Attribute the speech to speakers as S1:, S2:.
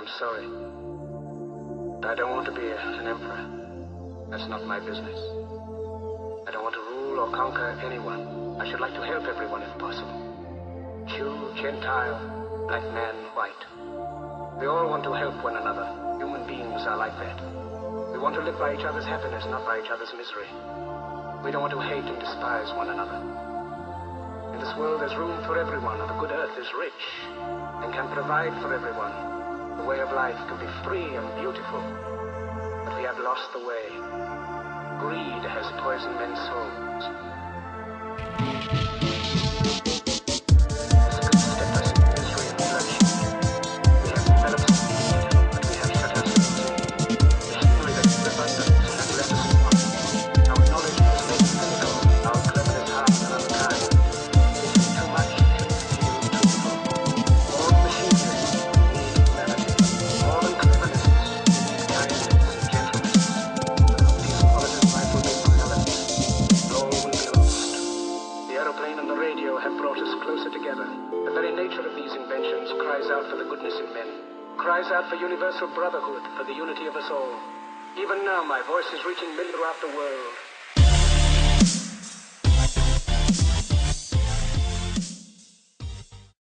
S1: I'm sorry. I don't want to be an emperor. That's not my business. I don't want to rule or conquer anyone. I should like to help everyone if possible. Jew, Gentile, black man, white. We all want to help one another. Human beings are like that. We want to live by each other's happiness, not by each other's misery. We don't want to hate and despise one another. In this world there's room for everyone, and the good earth is rich and can provide for everyone. The way of life can be free and beautiful, but we have lost the way. Greed has poisoned men's souls. This could step us into misery and bloodshed. We have developed speed, but we have shut ourselves in. Machinery that is abundant has left us want. Our knowledge is made cynical, our cleverness hard and unkind. This is too much to feel truthful. More than machinery, we need humanity. More than cleverness, we need kindness and gentleness. These qualities might will make reality. All will be lost. The aeroplane and the radio have brought us closer together. The very nature of these inventions cries out for the goodness in men, cries out for universal brotherhood, for the unity of us all. Even now, my voice is reaching millions throughout the world.